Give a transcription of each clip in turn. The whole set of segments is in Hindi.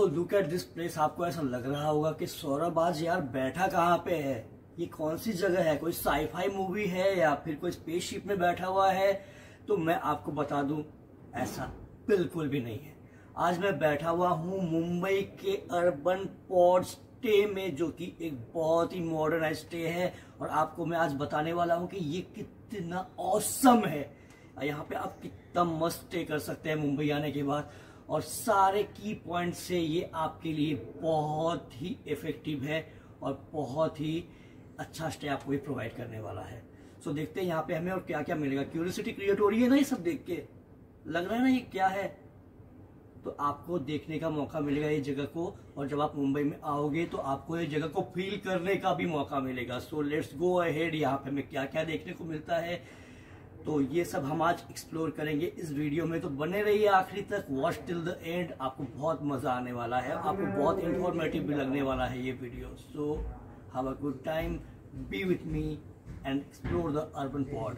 Look at this place. आपको ऐसा लग रहा होगा कि सौरभ आज यार बैठा कहाँ पे है, ये कौन सी जगह है, कोई साईफाई मूवी है या फिर कोई स्पेसशिप में बैठा हुआ है। तो मैं आपको बता दूं, ऐसा बिल्कुल भी नहीं है। आज मैं बैठा हुआ हूँ मुंबई के अर्बन पॉड स्टे में, जो कि एक बहुत ही मॉडर्न स्टे है। और आपको मैं आज बताने वाला हूँ कि ये कितना ऑसम है। यहाँ पे आप कितना मस्त स्टे कर सकते हैं मुंबई आने के बाद, और सारे की पॉइंट से ये आपके लिए बहुत ही इफेक्टिव है और बहुत ही अच्छा स्टे आपको ये प्रोवाइड करने वाला है। सो देखते हैं यहाँ पे हमें और क्या क्या मिलेगा। क्यूरियोसिटी क्रिएट हो रही है ना ये सब देख के, लग रहा है ना ये क्या है। तो आपको देखने का मौका मिलेगा ये जगह को, और जब आप मुंबई में आओगे तो आपको ये जगह को फील करने का भी मौका मिलेगा। So let's go ahead. यहाँ पे हमें क्या क्या देखने को मिलता है, तो ये सब हम आज एक्सप्लोर करेंगे इस वीडियो में। तो बने रहिए आखिरी तक, वॉच टिल द एंड। आपको बहुत मजा आने वाला है, आपको बहुत इंफॉर्मेटिव भी लगने वाला है ये वीडियो। So have a good time, be with me and explore the urban pod.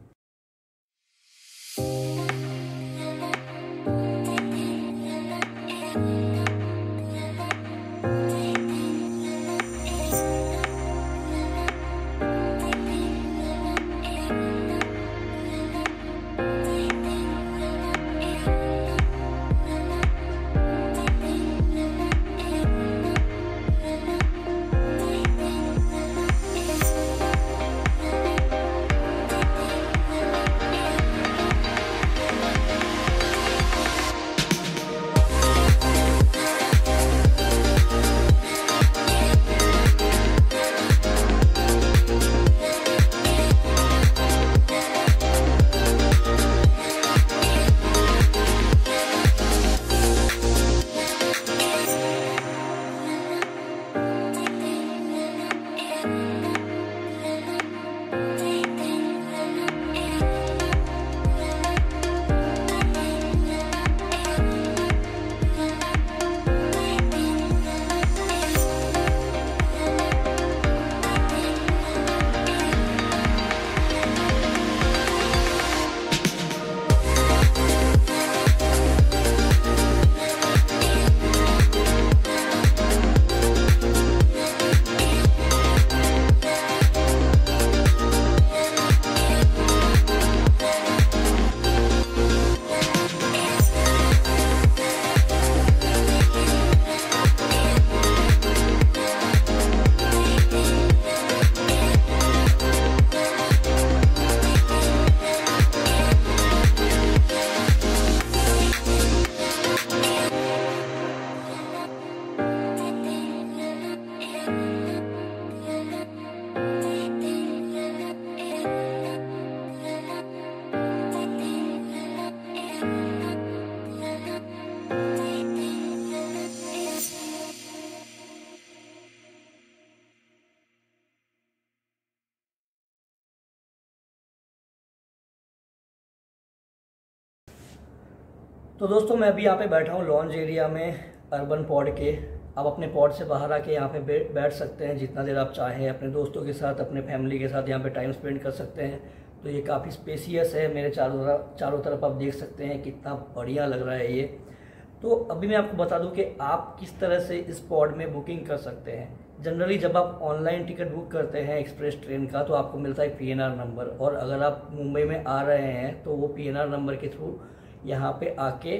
तो दोस्तों मैं अभी यहाँ पे बैठा हूँ लॉन्ज एरिया में अर्बन पॉड के। आप अपने पॉड से बाहर आके यहाँ पे बैठ सकते हैं जितना देर आप चाहें, अपने दोस्तों के साथ, अपने फैमिली के साथ यहाँ पे टाइम स्पेंड कर सकते हैं। तो ये काफ़ी स्पेसियस है। मेरे चारों तरफ आप देख सकते हैं कितना बढ़िया लग रहा है ये। तो अभी मैं आपको बता दूं कि आप किस तरह से इस पॉड में बुकिंग कर सकते हैं। जनरली जब आप ऑनलाइन टिकट बुक करते हैं एक्सप्रेस ट्रेन का, तो आपको मिलता है PNR नंबर, और अगर आप मुंबई में आ रहे हैं तो वो PNR नंबर के थ्रू यहाँ पे आके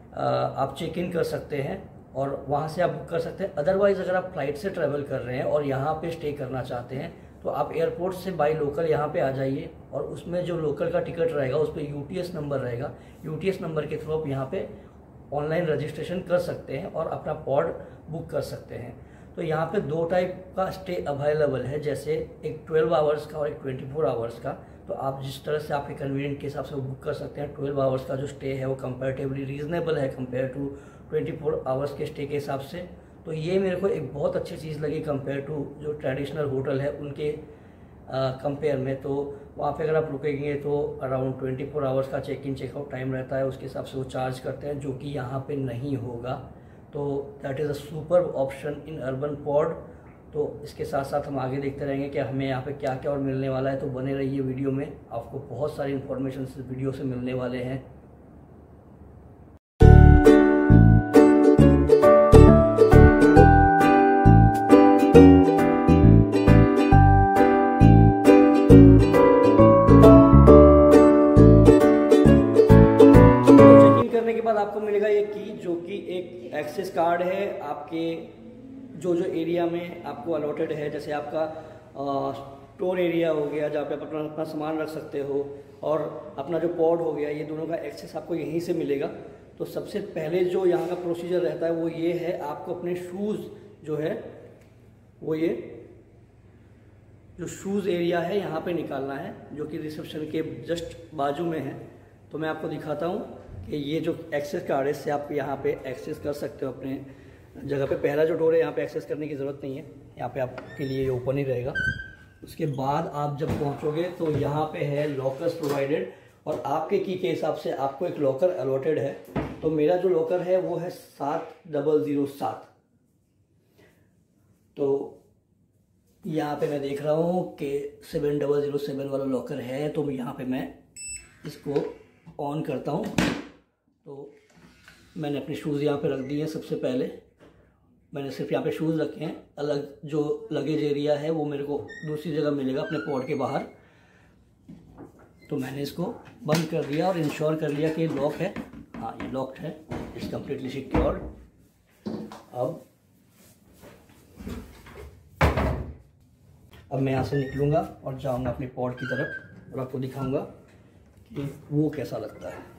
आप चेक इन कर सकते हैं और वहाँ से आप बुक कर सकते हैं। अदरवाइज़ अगर आप फ्लाइट से ट्रैवल कर रहे हैं और यहाँ पे स्टे करना चाहते हैं तो आप एयरपोर्ट से बाय लोकल यहाँ पे आ जाइए, और उसमें जो लोकल का टिकट रहेगा उस पर UTS नंबर रहेगा। UTS नंबर के थ्रू आप यहाँ पे ऑनलाइन रजिस्ट्रेशन कर सकते हैं और अपना पॉड बुक कर सकते हैं। तो यहाँ पे 2 टाइप का स्टे अवेलेबल है, जैसे एक 12 आवर्स का और एक 24 आवर्स का। तो आप जिस तरह से आपके कन्वीनियंट के हिसाब से बुक कर सकते हैं। 12 आवर्स का जो स्टे है वो कंपैरेटिवली रीजनेबल है कंपेयर टू 24 आवर्स के स्टे के हिसाब से। तो ये मेरे को एक बहुत अच्छी चीज़ लगी कंपेयर टू जो ट्रेडिशनल होटल है उनके कंपेयर में। तो वहाँ पे अगर आप रुकेंगे तो अराउंड 24 आवर्स का चेक इन चेकआउट टाइम रहता है, उसके हिसाब से वो चार्ज करते हैं, जो कि यहाँ पे नहीं होगा। तो that is a super option in urban pod. तो इसके साथ साथ हम आगे देखते रहेंगे कि हमें यहाँ पे क्या क्या और मिलने वाला है। तो बने रहिए वीडियो में, आपको बहुत सारी इन्फॉर्मेशन इस वीडियो से मिलने वाले हैं। आपके जो एरिया में आपको अलॉटेड है, जैसे आपका स्टोर एरिया हो गया जहाँ पे आप अपना सामान रख सकते हो, और अपना जो पॉड हो गया, ये दोनों का एक्सेस आपको यहीं से मिलेगा। तो सबसे पहले जो यहाँ का प्रोसीजर रहता है वो ये है, आपको अपने शूज़ जो है वो ये जो शूज़ एरिया है यहाँ पे निकालना है, जो कि रिसेप्शन के जस्ट बाजू में है। तो मैं आपको दिखाता हूँ कि ये जो एक्सेस कार्ड है, इससे आप यहाँ पे एक्सेस कर सकते हो अपने जगह पे। पहला जो डोर है यहाँ पे एक्सेस करने की ज़रूरत नहीं है, यहाँ पे आपके लिए ये ओपन ही रहेगा। उसके बाद आप जब पहुँचोगे तो यहाँ पे है लॉकर्स प्रोवाइडेड, और आपके की के हिसाब से आपको एक लॉकर अलॉटेड है। तो मेरा जो लॉकर है वो है 7007। तो यहाँ पे मैं देख रहा हूँ कि 7007 वाला लॉकर है। तो यहाँ पे मैं इसको ऑन करता हूँ। तो मैंने अपने शूज़ यहाँ पे रख दिए हैं। सबसे पहले मैंने सिर्फ यहाँ पे शूज़ रखे हैं, अलग जो लगेज एरिया है वो मेरे को दूसरी जगह मिलेगा अपने पॉड के बाहर। तो मैंने इसको बंद कर दिया और इंश्योर कर लिया कि लॉक है। हाँ, ये लॉक्ड है, इट्स कम्प्लीटली सिक्योर्ड। अब मैं यहाँ से निकलूँगा और जाऊँगा अपने पॉड की तरफ और आपको दिखाऊँगा कि वो कैसा लगता है।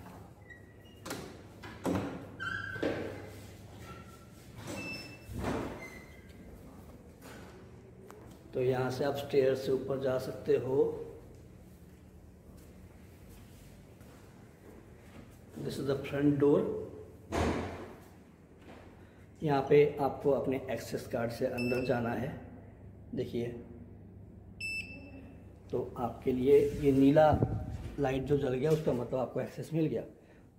तो यहाँ से आप स्टेयर से ऊपर जा सकते हो। This is the front door. यहाँ पे आपको अपने एक्सेस कार्ड से अंदर जाना है। देखिए, तो आपके लिए ये नीला लाइट जो जल गया उसका मतलब आपको एक्सेस मिल गया।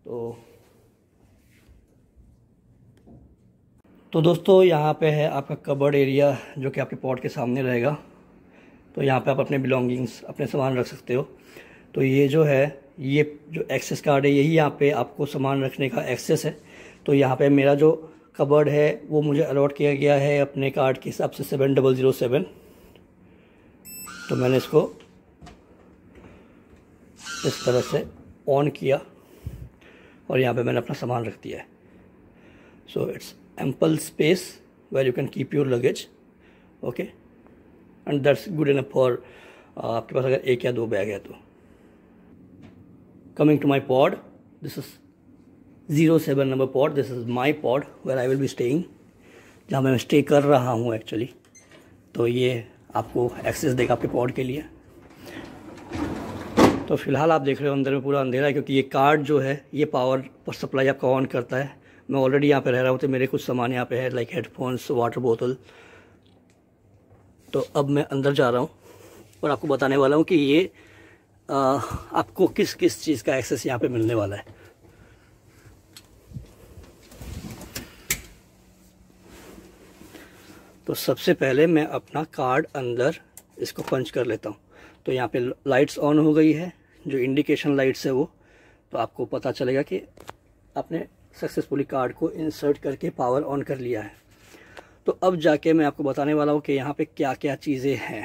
तो दोस्तों यहाँ पे है आपका कबर्ड एरिया, जो कि आपके पॉड के सामने रहेगा। तो यहाँ पे आप अपने बिलोंगिंग्स, अपने सामान रख सकते हो। तो ये जो है, ये जो एक्सेस कार्ड है, यही यहाँ पे आपको सामान रखने का एक्सेस है। तो यहाँ पे मेरा जो कबर्ड है वो मुझे अलॉट किया गया है अपने कार्ड के हिसाब से 7007। तो मैंने इसको इस तरह से ऑन किया और यहाँ पे मैंने अपना सामान रख दिया है। So it's ample space where you can keep your luggage, okay, and that's good enough for आपके पास अगर एक या दो बैग है तो। Coming to my pod, this is 07 number pod. This is my pod where I will be staying, जहाँ मैं स्टे कर रहा हूँ एक्चुअली। तो ये आपको एक्सेस देगा आपके पॉड के लिए। तो फिलहाल आप देख रहे हो अंदर में पूरा अंधेरा है, क्योंकि ये कार्ड जो है ये पावर सप्लाई आपका ऑन करता है। मैं ऑलरेडी यहाँ पे रह रहा हूँ तो मेरे कुछ सामान यहाँ पे है, लाइक हेडफोन्स, वाटर बोतल। तो अब मैं अंदर जा रहा हूँ और आपको बताने वाला हूँ कि ये आपको किस किस चीज़ का एक्सेस यहाँ पे मिलने वाला है। तो सबसे पहले मैं अपना कार्ड अंदर इसको पंच कर लेता हूँ। तो यहाँ पे लाइट्स ऑन हो गई है, जो इंडिकेशन लाइट्स है वो। तो आपको पता चलेगा कि आपने सक्सेसफुली कार्ड को इंसर्ट करके पावर ऑन कर लिया है। तो अब जाके मैं आपको बताने वाला हूँ कि यहाँ पे क्या क्या चीज़ें हैं।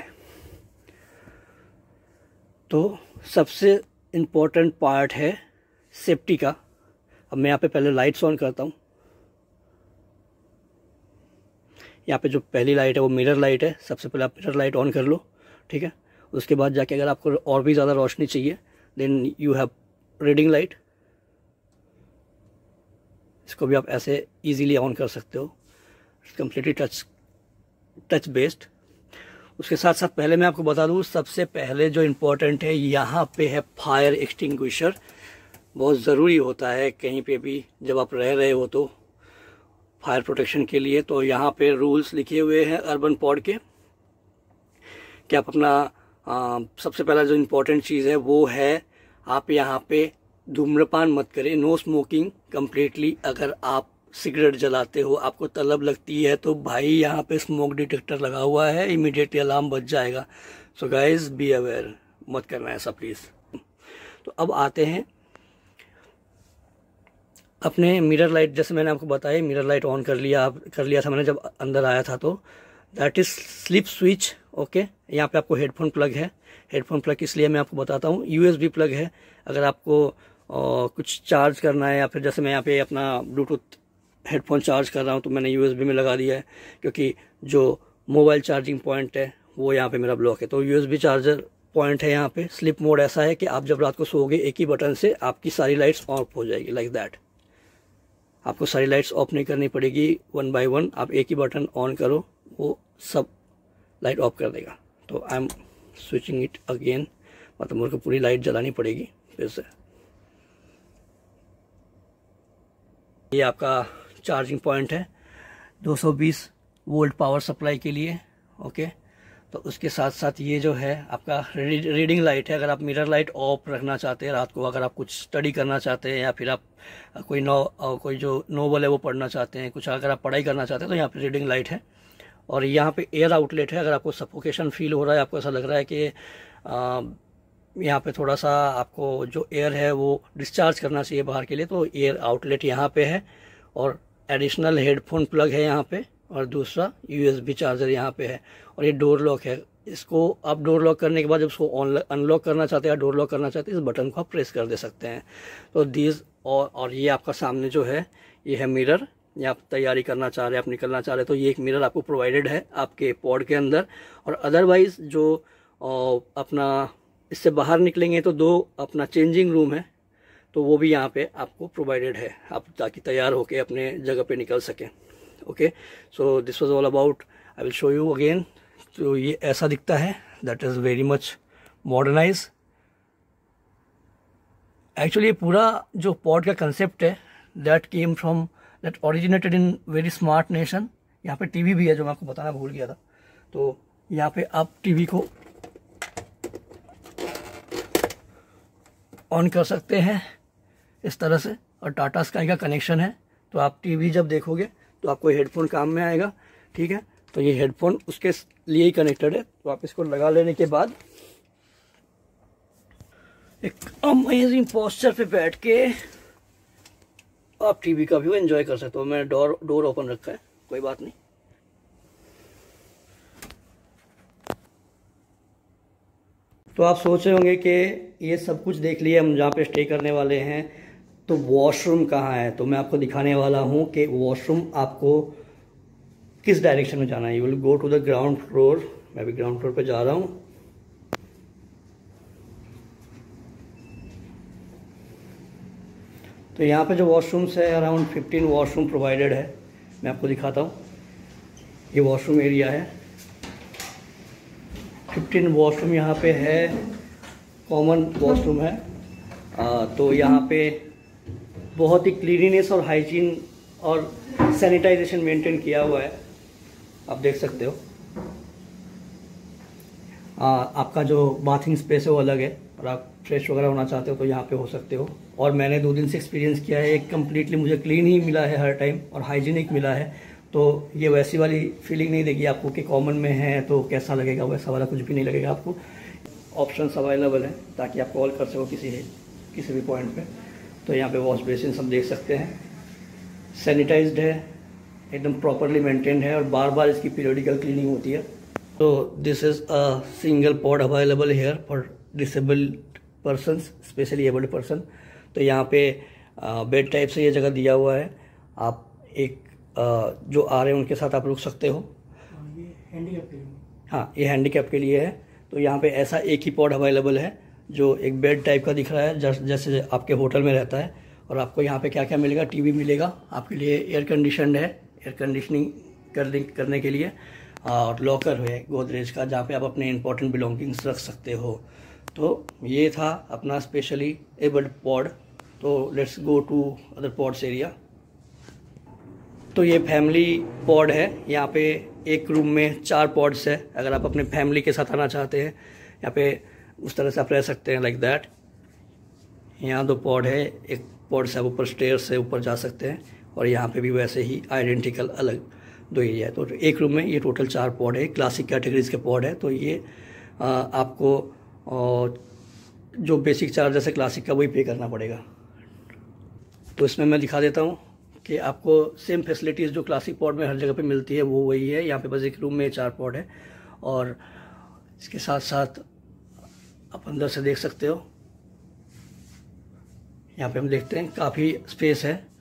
तो सबसे इम्पोर्टेंट पार्ट है सेफ्टी का। अब मैं यहाँ पे पहले लाइट्स ऑन करता हूँ। यहाँ पे जो पहली लाइट है वो मिरर लाइट है। सबसे पहले आप मिरर लाइट ऑन कर लो, ठीक है। उसके बाद जाके अगर आपको और भी ज़्यादा रोशनी चाहिए, then you have reading light. इसको भी आप ऐसे इजीली ऑन कर सकते हो, कम्प्लीटली टच बेस्ड। उसके साथ साथ पहले मैं आपको बता दूँ, सबसे पहले जो इम्पोर्टेंट है यहाँ पे है फायर एक्सटिंग्विशर। बहुत ज़रूरी होता है कहीं पे भी जब आप रह रहे हो तो फायर प्रोटेक्शन के लिए। तो यहाँ पे रूल्स लिखे हुए हैं अर्बन पॉड के कि आप अपना सबसे पहला जो इम्पोर्टेंट चीज़ है वो है, आप यहाँ पे धूम्रपान मत करें, नो स्मोकिंग कम्प्लीटली। अगर आप सिगरेट जलाते हो, आपको तलब लगती है, तो भाई यहाँ पे स्मोक डिटेक्टर लगा हुआ है, इमीडिएटली अलार्म बज जाएगा। सो गाइज बी अवेयर, मत करना ऐसा प्लीज़। तो अब आते हैं अपने मिरर लाइट। जैसे मैंने आपको बताया, मिरर लाइट ऑन कर लिया था मैंने जब अंदर आया था। तो that is sleep switch, okay. यहाँ पे आपको हेडफोन प्लग है। हेडफोन प्लग इसलिए मैं आपको बताता हूँ, USB प्लग है। अगर आपको कुछ चार्ज करना है, या फिर जैसे मैं यहाँ पे अपना ब्लूटूथ हेडफोन चार्ज कर रहा हूँ तो मैंने यूएसबी में लगा दिया है, क्योंकि जो मोबाइल चार्जिंग पॉइंट है वो यहाँ पे मेरा ब्लॉक है। तो यूएसबी चार्जर पॉइंट है यहाँ पे। स्लीप मोड ऐसा है कि आप जब रात को सोओगे एक ही बटन से आपकी सारी लाइट्स ऑफ हो जाएगी, लाइक दैट। आपको सारी लाइट्स ऑफ नहीं करनी पड़ेगी, 1 बाय 1 आप एक ही बटन ऑन करो, वो सब लाइट ऑफ कर देगा। तो I am switching it again, मतलब मुझे पूरी लाइट जलानी पड़ेगी फिर से। ये आपका चार्जिंग पॉइंट है 220 वोल्ट पावर सप्लाई के लिए, ओके। तो उसके साथ साथ ये जो है आपका रीडिंग लाइट है। अगर आप मिरर लाइट ऑफ रखना चाहते हैं रात को, अगर आप कुछ स्टडी करना चाहते हैं या फिर आप कोई जो नोवेल है वो पढ़ना चाहते हैं, कुछ अगर आप पढ़ाई करना चाहते हैं, तो यहाँ पे रीडिंग लाइट है। और यहाँ पे एयर आउटलेट है। अगर आपको सफोकेशन फील हो रहा है, आपको ऐसा लग रहा है कि यहाँ पे थोड़ा सा आपको जो एयर है वो डिस्चार्ज करना चाहिए बाहर के लिए, तो एयर आउटलेट यहाँ पे है। और एडिशनल हेडफोन प्लग है यहाँ पे, और दूसरा यूएसबी चार्जर यहाँ पे है। और ये डोर लॉक है। इसको आप डोर लॉक करने के बाद जब उसको अनलॉक करना चाहते हैं या डोर लॉक करना चाहते हैं, इस बटन को आप प्रेस कर दे सकते हैं। तो और ये आपका सामने जो है ये है मिरर। या आप तैयारी करना चाह रहे हैं, आप निकलना चाह रहे हैं, तो ये एक मिरर आपको प्रोवाइडेड है आपके पॉड के अंदर। और अदरवाइज जो अपना इससे बाहर निकलेंगे तो 2 अपना चेंजिंग रूम है, तो वो भी यहाँ पे आपको प्रोवाइडेड है, आप ताकि तैयार होके अपने जगह पे निकल सकें। Okay, so this was all about, I will show you again. तो ये ऐसा दिखता है, that is very much modernise. Actually ये पूरा जो पॉड का कंसेप्ट है that originated in very smart nation. यहाँ पे टीवी भी है जो मैं आपको बताना भूल गया था। तो यहाँ पे आप टीवी को ऑन कर सकते हैं इस तरह से, और टाटा स्काई का कनेक्शन है। तो आप टीवी जब देखोगे तो आपको हेडफोन काम में आएगा, ठीक है। तो ये हेडफोन उसके लिए ही कनेक्टेड है। तो आप इसको लगा लेने के बाद एक अमेजिंग पोस्चर पे बैठ के आप टीवी का व्यू एंजॉय कर सकते हो। मैंने डोर ओपन रखा है, कोई बात नहीं। तो आप सोच रहे होंगे कि ये सब कुछ देख लिया हम जहाँ पे स्टे करने वाले हैं, तो वॉशरूम कहाँ है। तो मैं आपको दिखाने वाला हूँ कि वॉशरूम आपको किस डायरेक्शन में जाना है। You will go to the ground floor. मैं भी ग्राउंड फ्लोर पे जा रहा हूँ। तो यहाँ पे जो वॉशरूम्स है, अराउंड 15 वॉशरूम प्रोवाइडेड है। मैं आपको दिखाता हूँ, ये वॉशरूम एरिया है। 15 वॉशरूम यहाँ पे है, कॉमन वॉशरूम है। तो यहाँ पे बहुत ही क्लीनिनेस और हाइजीन और सैनिटाइजेशन मेंटेन किया हुआ है, आप देख सकते हो। आपका जो बाथिंग स्पेस है वो अलग है, और आप फ्रेश वगैरह होना चाहते हो तो यहाँ पे हो सकते हो। और मैंने 2 दिन से एक्सपीरियंस किया है, एक कम्प्लीटली मुझे क्लीन ही मिला है हर टाइम, और हाइजीनिक मिला है। तो ये वैसी वाली फीलिंग नहीं देगी आपको कि कॉमन में है तो कैसा लगेगा, वैसा वाला कुछ भी नहीं लगेगा आपको। ऑप्शंस अवेलेबल हैं ताकि आप कॉल कर सको किसी भी पॉइंट पे। तो यहाँ पे वॉश बेसिन सब देख सकते हैं, सैनिटाइज्ड है, एकदम प्रॉपरली मेंटेन्ड है, और बार बार इसकी पीरियडिकल क्लीनिंग होती है। तो this is a single pod available here for disabled person, specially abled person. तो यहाँ पे बेड टाइप से ये जगह दिया हुआ है। आप एक जो आ रहे हैं उनके साथ आप रुक सकते हो। ये हैंडीकैप के लिए, हाँ, ये हैंडीकैप के लिए है। तो यहाँ पे ऐसा एक ही पॉड अवेलेबल है जो एक बेड टाइप का दिख रहा है, जैसे आपके होटल में रहता है। और आपको यहाँ पे क्या क्या मिलेगा, टीवी मिलेगा आपके लिए, एयर कंडीशनड है, एयर कंडीशनिंग करने के लिए, और लॉकर है गोदरेज का जहाँ पे आप अपने इंपॉर्टेंट बिलोंगिंग्स रख सकते हो। तो ये था अपना स्पेशली एबल्ड पॉड। तो let's go to other pods area. तो ये फैमिली पॉड है। यहाँ पे एक रूम में 4 पॉड्स है। अगर आप अपने फैमिली के साथ आना चाहते हैं यहाँ पे उस तरह से आप रह सकते हैं, लाइक दैट। यहाँ 2 पॉड है, एक पॉड से आप ऊपर स्टेयर से ऊपर जा सकते हैं, और यहाँ पे भी वैसे ही आइडेंटिकल अलग 2 एरिया है। तो एक रूम में ये टोटल 4 पॉड है, क्लासिक कैटेगरीज के पॉड है। तो ये आपको जो बेसिक चार्जेस है क्लासिक का वही पे करना पड़ेगा। तो इसमें मैं दिखा देता हूँ कि आपको सेम फैसिलिटीज़ जो क्लासिक पॉड में हर जगह पे मिलती है वो वही है। यहाँ पे बस एक रूम में 4 पॉड है, और इसके साथ साथ आप अंदर से देख सकते हो। यहाँ पे हम देखते हैं काफ़ी स्पेस है,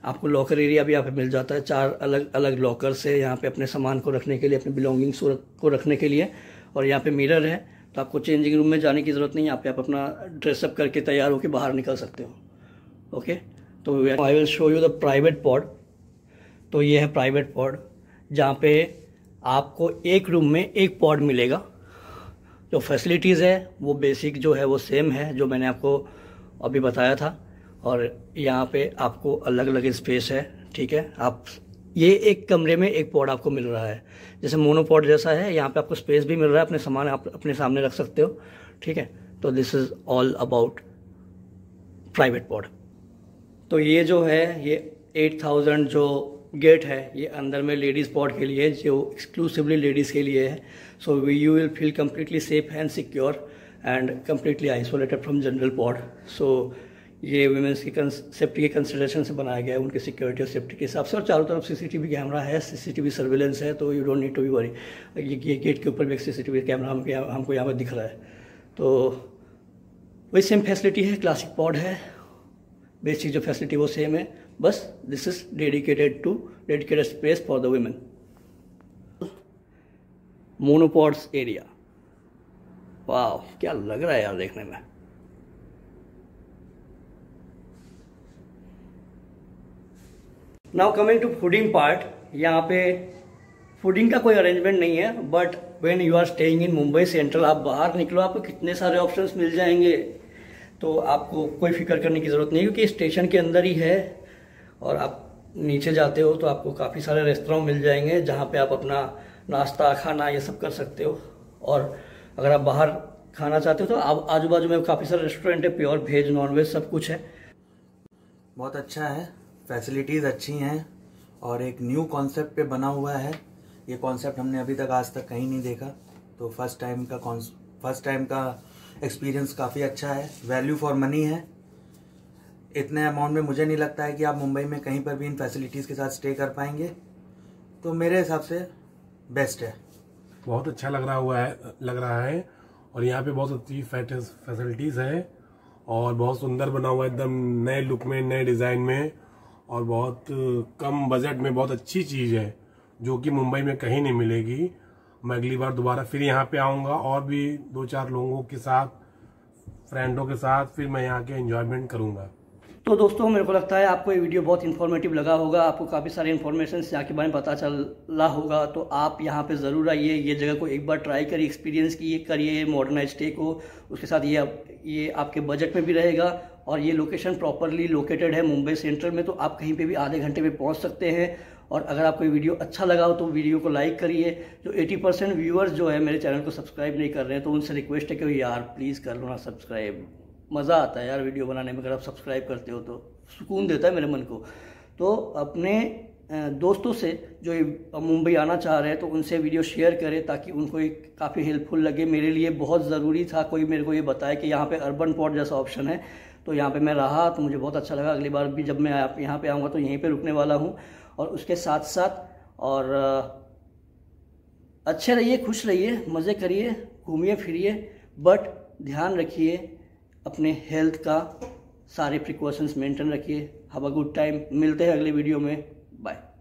आपको लॉकर एरिया भी यहाँ पे मिल जाता है, 4 अलग अलग लॉकर से यहाँ पे अपने सामान को रखने के लिए, अपने बिलोंगिंग्स को रखने के लिए। और यहाँ पे मिरर है, तो आपको चेंजिंग रूम में जाने की ज़रूरत नहीं है, यहाँ पे आप अपना ड्रेसअप करके तैयार होकर बाहर निकल सकते हो। ओके, तो I will show you the private pod. तो ये है प्राइवेट पॉड, जहाँ पे आपको एक रूम में एक पॉड मिलेगा। जो फैसिलिटीज़ है वो बेसिक जो है वो सेम है जो मैंने आपको अभी बताया था। और यहाँ पे आपको अलग अलग स्पेस है, ठीक है। आप ये एक कमरे में एक पॉड आपको मिल रहा है, जैसे मोनोपॉड जैसा है। यहाँ पे आपको स्पेस भी मिल रहा है, अपने सामान आप अपने सामने रख सकते हो, ठीक है। तो this is all about private pod. तो ये जो है ये 8000 जो गेट है ये अंदर में लेडीज़ पॉड के लिए, जो एक्सक्लूसिवली लेडीज़ के लिए है। So you will feel completely safe and secure and completely isolated from general pod. So ये वुमेंस की सेफ्टी के कंसिडरेशन से बनाया गया है, उनकी सिक्योरिटी और सेफ्टी के हिसाब से। और चारों तरफ सीसीटीवी कैमरा है, सीसीटीवी सर्विलेंस है, तो you don't need to be worry. ये गेट के ऊपर भी एक सीसीटीवी कैमरा हमको यहाँ पर दिख रहा है। तो वही सेम फैसिलिटी है, क्लासिक पॉड है, बेसिक जो फैसिलिटी वो सेम है, बस this is dedicated space for the women. Monopods area, वाह क्या लग रहा है यार देखने में। Now coming to fooding part, यहाँ पे फूडिंग का कोई अरेंजमेंट नहीं है, but when you are staying in Mumbai Central, आप बाहर निकलो आपको कितने सारे ऑप्शंस मिल जाएंगे, तो आपको कोई फिक्र करने की ज़रूरत नहीं, क्योंकि स्टेशन के अंदर ही है। और आप नीचे जाते हो तो आपको काफ़ी सारे रेस्टोरेंट मिल जाएंगे जहाँ पे आप अपना नाश्ता खाना ये सब कर सकते हो। और अगर आप बाहर खाना चाहते हो तो आप आजू बाजू में काफ़ी सारे रेस्टोरेंट है, प्योर वेज नॉन वेज सब कुछ है। बहुत अच्छा है, फैसिलिटीज़ अच्छी हैं और एक न्यू कॉन्सेप्ट पे बना हुआ है। ये कॉन्सेप्ट हमने अभी तक आज तक कहीं नहीं देखा, तो फर्स्ट टाइम का एक्सपीरियंस काफ़ी अच्छा है। वैल्यू फॉर मनी है। इतने अमाउंट में मुझे नहीं लगता है कि आप मुंबई में कहीं पर भी इन फैसिलिटीज़ के साथ स्टे कर पाएंगे, तो मेरे हिसाब से बेस्ट है। बहुत अच्छा लग रहा है और यहाँ पे बहुत अच्छी फैसिलिटीज़ है और बहुत सुंदर बना हुआ है, एकदम नए लुक में, नए डिज़ाइन में, और बहुत कम बजट में बहुत अच्छी चीज़ है जो कि मुंबई में कहीं नहीं मिलेगी। मैं अगली बार दोबारा फिर यहाँ पे आऊँगा और भी 2-4 लोगों के साथ, फ्रेंडों के साथ, फिर मैं यहाँ के एंजॉयमेंट करूँगा। तो दोस्तों मेरे को लगता है आपको ये वीडियो बहुत इन्फॉर्मेटिव लगा होगा, आपको काफ़ी सारे इन्फॉर्मेशन यहाँ के बारे में पता चला होगा। तो आप यहाँ पे ज़रूर आइए, ये जगह को एक बार ट्राई करिए, एक्सपीरियंस करिए मॉडर्नाइज स्टे को। उसके साथ ये आपके बजट में भी रहेगा और ये लोकेशन प्रॉपरली लोकेटेड है मुंबई सेंट्रल में, तो आप कहीं पे भी आधे घंटे में पहुंच सकते हैं। और अगर आपको वीडियो अच्छा लगा हो तो वीडियो को लाइक करिए। जो 80% व्यूअर्स जो है मेरे चैनल को सब्सक्राइब नहीं कर रहे हैं, तो उनसे रिक्वेस्ट है कि यार प्लीज़ कर लो ना सब्सक्राइब। मज़ा आता है यार वीडियो बनाने में, अगर आप सब्सक्राइब करते हो तो सुकून देता है मेरे मन को। तो अपने दोस्तों से जो मुंबई आना चाह रहे हैं तो उनसे वीडियो शेयर करें, ताकि उनको एक काफ़ी हेल्पफुल लगे। मेरे लिए बहुत ज़रूरी था कोई मेरे को ये बताए कि यहाँ पे अर्बन पॉड जैसा ऑप्शन है, तो यहाँ पे मैं रहा तो मुझे बहुत अच्छा लगा। अगली बार भी जब मैं यहाँ पे आऊँगा तो यहीं पे रुकने वाला हूँ। और उसके साथ साथ और अच्छे रहिए, खुश रहिए, मज़े करिए, घूमिए फिरिए, बट ध्यान रखिए अपने हेल्थ का, सारे प्रिकॉशंस मेंटेन रखिए। Have a good time. मिलते हैं अगले वीडियो में, बाय।